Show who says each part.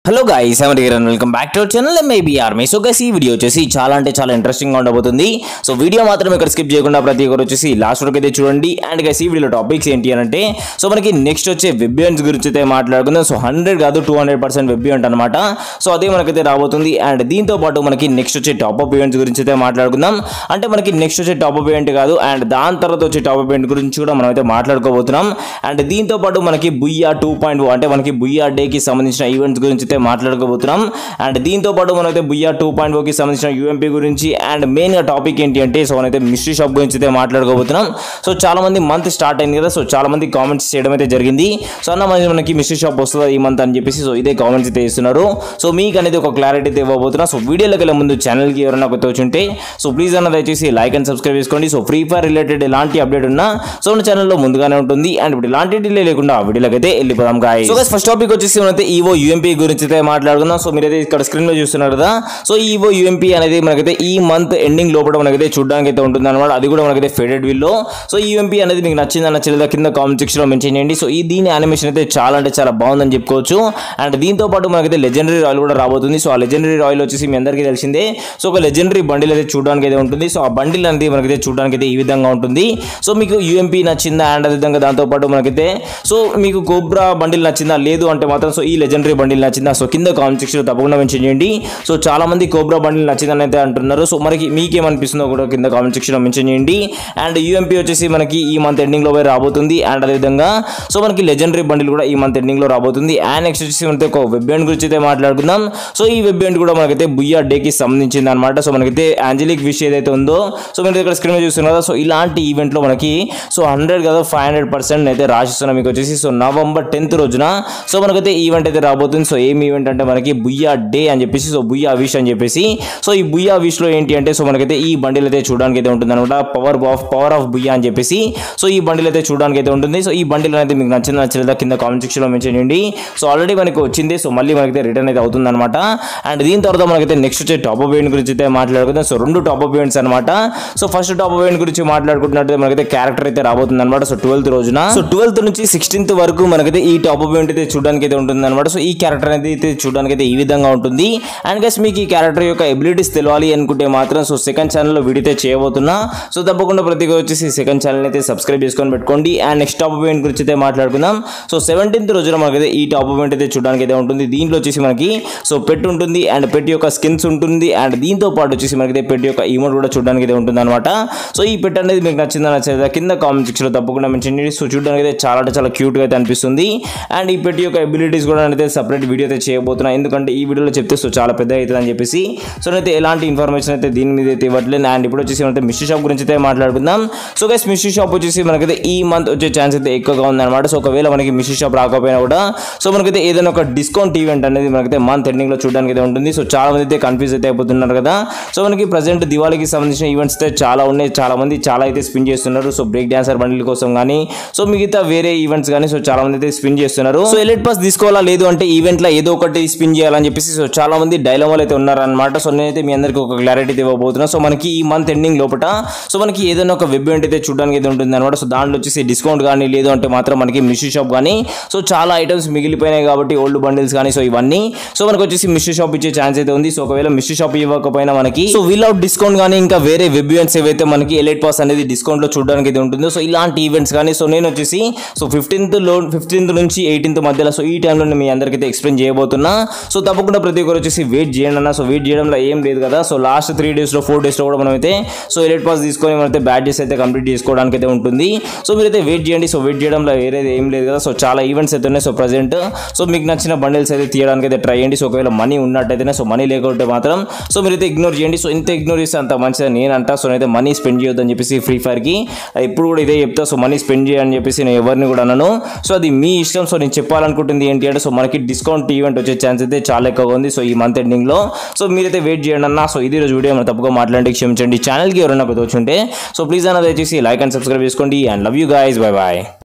Speaker 1: Hello guys, I'm Rigger and welcome back to our channel MIB army. So guys, ఈ video వచ్చేసి చాలా interesting గా ఉండబోతుంది. So video మాత్రం ఇక్కడ స్కిప్ చేయకుండా ప్రతి ఒక్కరు వచ్చేసి లాస్ట్ వరకు అయితే చూడండి. అండ్ గైస్, ఈ వీడియోలో టాపిక్స్ ఏంటి అంటే సో మనకి నెక్స్ట్ వచ్చే వెబ్ ఈవెంట్స్ గురించి అయితే మాట్లాడుకుందాం. సో 100 కాదు 200% వెబ్ ఈవెంట్ అనమాట. సో అదే మనకైతే రాబోతుంది. అండ్ దీంతో పాటు మనకి నెక్స్ట్ వచ్చే టాప్ అప్ ఈవెంట్స్ గురించి అయితే మాట్లాడుకుందాం. అంటే మనకి నెక్స్ట్ వచ్చే టాప్ అప్ ఈవెంట్ కాదు, అండ్ దాని తర్వాత వచ్చే టాప్ అప్ ఈవెంట్ గురించి కూడా మనం అయితే మాట్లాడుకోబోతున్నాం. అండ్ దీంతో పాటు మనకి బుయ్యా 2.0 అంటే మనకి బుయ్యా డే కి సంబంధించిన ఈవెంట్స్ గురించి అయితే మాట్లాడుకోబోతున్నాం. అండ్ దీంతో పాటు మనమైతే బుయ్యా 2.0 కి సంబంధించిన యూఎంపీ గురించి అండ్ మెయిన్ గా టాపిక్ ఏంటి అంటే సో మనైతే మిస్టరీ షాప్ గురించి అయితే మాట్లాడుకోబోతున్నాం. సో చాలా మంది మంత్ స్టార్ట్ అయింది కదా, సో చాలా మంది కామెంట్స్ చేయడం అయితే జరిగింది. సో అన్న మనకి మిస్టరీ షాప్ వస్తుందా ఈ మంత్ అని చెప్పేసి సో ఇదే కామెంట్స్ అయితే ఇస్తున్నారు. సో మీకు అనేది ఒక క్లారిటీ అయితే ఇవ్వబోతున్నా. సో వీడియోలోకి వెళ్ళే ముందు ఛానల్ కి ఎవరైనా కొత్త వచ్చుంటే సో ప్లీజ్ అన్న దయచేసి లైక్ అండ్ సబ్స్క్రైబ్ చేసుకోండి. సో ఫ్రీ ఫైర్ రిలేటెడ్ ఎలాంటి అప్డేట్ ఉన్నా సో మన ఛానల్లో ముందుగానే ఉంటుంది. అండ్ ఇప్పుడు ఇలాంటి డిలే లేకుండా వీడియోలోకి అయితే వెళ్ళిపోదాం గాయ్స్. సో ఫస్ట్ టాపిక్ వచ్చేసి మనైతే ఈవో యూఎంపీ గురించి అయితే మాట్లాడుకుందాం. సో మీరైతే ఇక్కడ స్క్రీన్ లో చూస్తున్నారు కదా, సో ఈవో యూఎంపీ అనేది మనకైతే ఈ మంత్ ఎండింగ్ లోపల మనకైతే చూడడానికి అయితే ఉంటుంది అనమాట. అది కూడా మనకైతే ఫేడెడ్ వీల్లో. సో ఈ యూఎంపీ అనేది మీకు నచ్చిందా నచ్చలేదా కింద కామెంట్ సెక్షన్ లో మెన్షన్ చేయండి. సో ఈ దీని యానిమేషన్ అయితే చాలా అంటే చాలా బాగుందని చెప్పుకోవచ్చు. అండ్ దీంతో పాటు మనకైతే లెజెండరీ రాయల్ కూడా రాబోతుంది. సో ఆ లెజెండరీ రాయల్ వచ్చేసి మీ అందరికీ తెలిసిందే. సో ఒక లెజెండరీ బండిల్ అయితే చూడడానికి అయితే ఉంటుంది. సో ఆ బండిల్ అనేది మనకైతే చూడడానికి అయితే ఈ విధంగా ఉంటుంది. సో మీకు యూఎంపీ నచ్చిందా అండ్ అదేవిధంగా దాంతో పాటు మనకైతే సో మీకు కోబ్రా బండిల్ నచ్చిందా లేదు అంటే మాత్రం సో ఈ లెజెండరీ బండిల్ నచ్చిందా సో కింద కామెంట్ సెక్షన్ లో తప్పకుండా మెన్షన్ చేయండి. సో చాలా మంది కోబ్రా బండిల్ నచ్చిందని అయితే అంటున్నారు. సో మనకి మీకేమనిపిస్తుందో కూడా కింద కామెంట్ సెక్షన్ లో మెన్షన్ చేయండి. అండ్ యూఎంపీ వచ్చేసి మనకి ఈ మంత్ ఎండింగ్ లో రాబోతుంది. అండ్ అదేవిధంగా సో మనకి లెజెండరీ బండిల్ కూడా ఈ మంత్ ఎండింగ్ లో రాబోతుంది. అండ్ నెక్స్ట్ వచ్చేసి మనకి ఒక వెబ్ ఈవెంట్ గురించి అయితే మాట్లాడుకుందాం. సో ఈ వెబ్ ఈవెంట్ కూడా మనకైతే బుయ్యా డే కి సంబంధించింది అనమాట. సో మనకైతే ఆంజలిక్ విష్ ఏదైతే ఉందో సో మీరు ఇక్కడ స్క్రీన్ మీద చూస్తున్నారు కదా, సో ఇలాంటి ఈవెంట్ లో మనకి సో 100 కదా 500% అయితే రాసిస్తున్నాం మీకు వచ్చేసి. సో నవంబర్ 10th రోజున సో మనకైతే ఈవెంట్ అయితే రాబోతుంది. సో ఏం ఈవెంట్ అంటే మనకి బుయ్యా డే అని చెప్పేసి సో బుయ్యా విష్ అని చెప్పేసి. సో ఈ బుయ్యా విష్ లో ఏంటి అంటే సో మనకైతే ఈ బండిల్ అయితే చూడడానికి అయితే ఉంటుంది అనమాట. పవర్ ఆఫ్ బుయ్యా అని చెప్పేసి సో ఈ బండిల్ అయితే చూడడానికి అయితే ఉంటుంది. సో ఈ బండిల్ అనేది మీకు నచ్చిందా నచ్చలేదా కింద కామెంట్ సెక్షన్ లో మెన్షన్ చేయండి. సో ఆల్రెడీ మనకి వచ్చింది. సో మళ్ళీ మనకైతే రిటర్న్ అయితే అవుతుంది అనమాట. అండ్ దీని తర్వాత మనకైతే నెక్స్ట్ వచ్చే టాప్ అప్ ఈవెంట్ గురించి అయితే మాట్లాడుకుందాం. సో 2 టాప్ అప్ ఈవెంట్స్ అనమాట. So first top up event గురించి మాట్లాడుకుంటున్నట్టు మనకైతే క్యారెక్టర్ అయితే రాబోతుంది అనమాట. సో 12th రోజున సో 12th నుంచి 16th వరకు మనకైతే ఈ టాప్ అప్ ఈవెంట్ అయితే చూడడానికి అయితే ఉంటుంది అనమాట. సో ఈ క్యారెక్టర్ అయితే చూడడానికి అయితే ఈ విధంగా ఉంటుంది. అండ్ గైస్ మీకు ఈ క్యారెక్టర్ యొక్క ఎబిలిటీస్ తెలియాలి అనుకుంటే మాత్రం సో సెకండ్ ఛానల్లో వీడియో అయితే చేయబోతున్నా. సో తప్పకుండా ప్రతి వచ్చేసి సెకండ్ ఛానల్ అయితే సబ్స్క్రైబ్ చేసుకొని పెట్టుకోండి. అండ్ నెక్స్ట్ టాప్ ఈవెంట్ గురించి అయితే మాట్లాడుకుందాం. సో 17th రోజున మనకైతే ఈ టాప్ ఈవెంట్ అయితే చూడడానికి అయితే ఉంటుంది. దీంట్లో వచ్చేసి మనకి సో పెట్ ఉంటుంది అండ్ పెట్ యొక్క స్కిన్స్ ఉంటుంది. అండ్ దీంతో పాటు వచ్చేసి మనకైతే పెట్ యొక్క ఈమోట్ కూడా చూడడానికి అయితే ఉంటుంది అనమాట. సో ఈ పెట్ అనేది మీకు నచ్చిందా నచ్చలేదా కింద కామెంట్ సెక్షన్ లో తప్పకుండా మెన్షన్ చేయండి. సో చూడడానికి అయితే చాలా క్యూట్ గా అయితే అనిపిస్తుంది. అండ్ ఈ పెట్ యొక్క ఎబిలిటీస్ కూడా అయితే సపరేట్ వీడియో అయితే చేయబోతున్నా. ఎందుకంటే ఈ వీడియోలో చెప్తే సో చాలా పెద్ద అవుతుంది అని చెప్పేసి సో అయితే ఎలాంటి ఇన్ఫర్మేషన్ అయితే దీని మీద అయితే ఇవ్వట్లేదు. అండ్ ఇప్పుడు వచ్చేసి మనకి మిస్టరీ షాప్ గురించి అయితే మాట్లాడుకుందాం. సో గైస్ మిస్టరీ షాప్ వచ్చేసి మనకైతే ఈ మంత్ వచ్చే ఛాన్స్ అయితే ఎక్కువగా ఉందన్నమాట. సో ఒకవేళ మనకి మిస్టరీ షాప్ రాకపోయినా కూడా సో మనకైతే ఏదైనా ఒక డిస్కౌంట్ ఈవెంట్ అనేది మనకైతే మంత్ ఎండింగ్ లో చూడడానికి అయితే ఉంటుంది. సో చాలా మంది అయితే కన్ఫ్యూజ్ అయితే అయిపోతున్నారు కదా. సో మనకి ప్రజెంట్ దివాళీకి సంబంధించిన ఈవెంట్స్ అయితే చాలా ఉన్నాయి. చాలా మంది చాలా అయితే స్పిన్ చేస్తున్నారు. సో బ్రేక్ డాన్సర్ బండిల్ కోసం కానీ సో మిగతా వేరే ఈవెంట్స్ కానీ సో చాలా మంది అయితే స్పిన్ చేస్తున్నారు. సో ఎలైట్ పాస్ తీసుకోవాలా లేదు అంటే ఈవెంట్ లో ఏదో ఒకటి స్పిన్ చేయాలని చెప్పేసి సో చాలా మంది డైలమాలు అయితే ఉన్నారనమాట. సో నేనైతే మీ అందరికి ఒక క్లారిటీ ఇవ్వబోతున్నా. సో మనకి ఈ మంత్ ఎండింగ్ లోపల సో మనకి ఏదైనా ఒక వెబ్ ఈవెంట్ అయితే చూడడానికి అయితే ఉంటుంది అనమాట. సో దాంట్లో వచ్చేసి డిస్కౌంట్ కానీ లేదు అంటే మాత్రం మనకి మిస్టరీ షాప్ కానీ సో చాలా ఐటమ్స్ మిగిలిపోయినాయి కాబట్టి ఓల్డ్ బండిల్స్ కానీ సో ఇవన్నీ సో మనకు వచ్చేసి మిస్టరీ షాప్ ఇచ్చే ఛాన్స్ అయితే ఉంది. సో ఒకవేళ మిస్టరీ షాప్ ఇవ్వకపోయినా మనకి సో వితౌట్ డిస్కౌంట్ కానీ ఇంకా వేరే వెబ్ ఈవెంట్స్ ఏవైతే మనకి ఎలైట్ పాస్ అనేది డిస్కౌంట్ లో చూడడానికి అయితే ఉంటుందో సో ఇలాంటి ఈవెంట్స్ కానీ సో నేను వచ్చేసి సో 15th నుంచి 18th మధ్యలో సో ఈ టైంలో మీ అందరికైతే ఎక్స్ప్లెయిన్ చేయబోతున్నా. సో తప్పకుండా ప్రతి ఒక్కరు వచ్చేసి వెయిట్ చేయండి అన్న. సో వెయిట్ చేయడంలో ఏం లేదు కదా. సో లాస్ట్ 3 days లో 4 days లో కూడా మనం అయితే సో ఎలైట్ పాస్ తీసుకొని మనమైతే బ్యాడ్జెస్ అయితే కంప్లీట్ చేసుకోవడానికి అయితే ఉంటుంది. సో మీరైతే వెయిట్ చేయండి. సో వెయిట్ చేయడంలో వేరేది ఏం లేదు కదా. సో చాలా ఈవెంట్స్ అయితే ఉన్నాయి. సో ప్రజెంట్ సో మీకు నచ్చిన బండిల్స్ అయితే తీయడానికి అయితే ట్రై చేయండి. సో ఒకవేళ మనీ ఉన్నట్టయితేనే సో మనీ లేకపోతే మాత్రం సో మీరైతే ఇగ్నోర్ చేయండి. సో ఇంత ఇగ్నోర్ చేస్తే అంత మంచిదని నేను అంటా. సో అయితే మనీ స్పెండ్ చేయొద్దని చెప్పేసి ఫ్రీ ఫైర్ కి ఇప్పుడు కూడా ఇదే చెప్తా. సో మనీ స్పెండ్ చేయని చెప్పేసి నేను ఎవరిని కూడా అన్నాను. సో అది మీ ఇష్టం. సో నేను చెప్పాలనుకుంటుంది ఏంటి అంటే సో మనకి డిస్కౌంట్ ఈవెంట్ వచ్చే ఛాన్స్ అయితే చాలా ఎక్కువగా ఉంది. సో ఈ మంత్ ఎండింగ్ లో సో మీరైతే వెయిట్ చేయండి అన్న. సో ఇది రోజు వీడియో మనం తప్పగా మాట్లాడి క్షమించండి. ఛానల్కి ఎవరైనా కొత్త వచ్చుంటే సో ప్లీజ్ అన్న దయచేసి లైక్ అండ్ సబ్స్క్రైబ్ చేసుకోండి. And love you guys. Bye bye.